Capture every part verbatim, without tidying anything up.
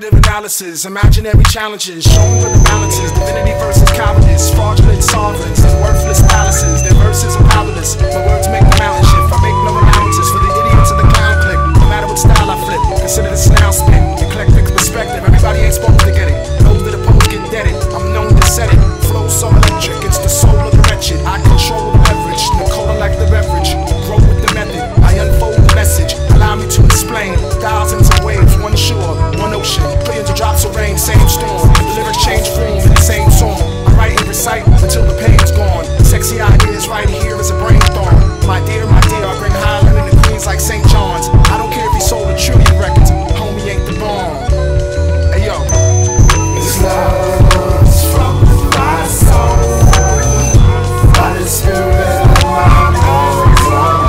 cognitive analysis, imaginary challenges, show me where the balance is. Divinity versus cowardice, fraudulent sovereigns and worthless palaces. Their verses are powerless, my words make the mountain shift. I make no allowances for the idiots and the clown clique. No matter what style I flip, consider the snail spin. Eclectic perspective, everybody ain't supposed to get it. Those that oppose get deaded, I'm known to set it. Flow so electric, it's the soul of the wretched. I control the beverage, Nicola like the beverage. Grow with the method, I unfold the message. Allow me to explain, thousands of waves, one shore, one ocean, billions of drops of rain, same storm. The lyrics change form in the same song. I write and recite until the pain's gone. Sexy ideas right here is a brainstorm. My dear, my dear, I bring Highland and the Queens like Saint John's. I don't care if he sold a trillion records, homie ain't the bomb. Hey yo, this love's from my soul, by the spirit of my bones.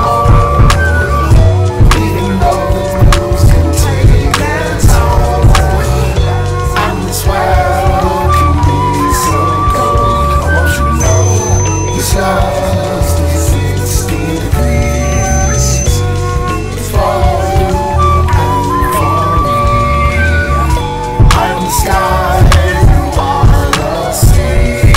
Even though the blues can take their toll, and this world can be so cold. I want you to know this love's sixty degrees for you and for me. I am the sky and you are the sea.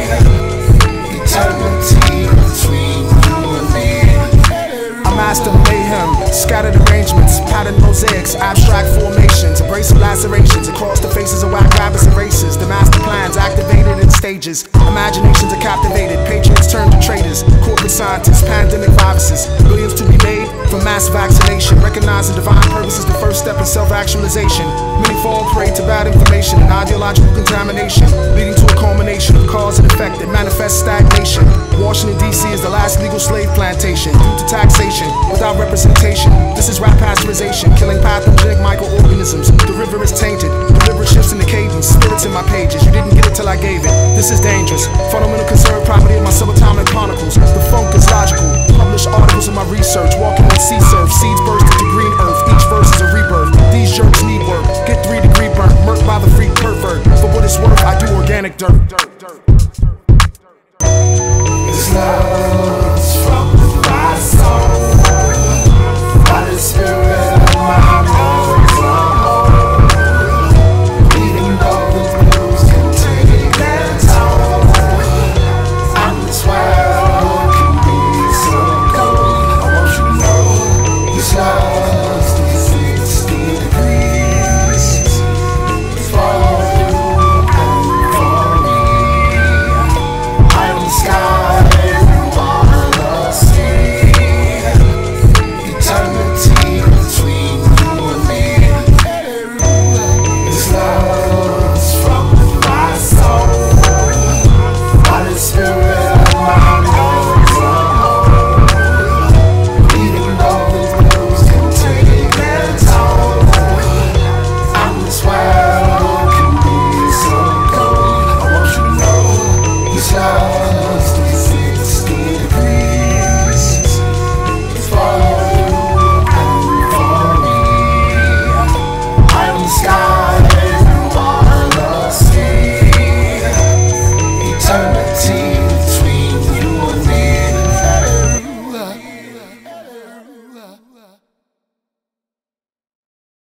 Eternity between you and me. I master mayhem, scattered arrangements, patterned mosaics, abstract formations, abrasive lacerations across the faces of whack rabbits and races. The master plans activated in stages, imaginations are captivated, patriots turn to traitors, corporate scientists, pandemic viruses, billions to be made from mass vaccination. Recognizing divine purpose is the first step in self-actualization. Many fall prey to bad information and ideological contamination, leading to a culmination of cause and effect that manifests stagnation. Washington D C is the last legal slave plantation due to taxation without representation. This is rap pasteurization, killing pathogenic microorganisms. The river is tainted, deliberate shifts in the cadence, spirits in my pages. You didn't get it till I gave it. This is dangerous. Fundamental conserved property of my subatomic particles. The funk is logical. Publish articles in my research, walking on sea surf. Seeds burst into green earth. Each verse is a rebirth. These jerks need work. Get three degree burnt, murked by the freak pervert. For what it's worth, I do organic dirt.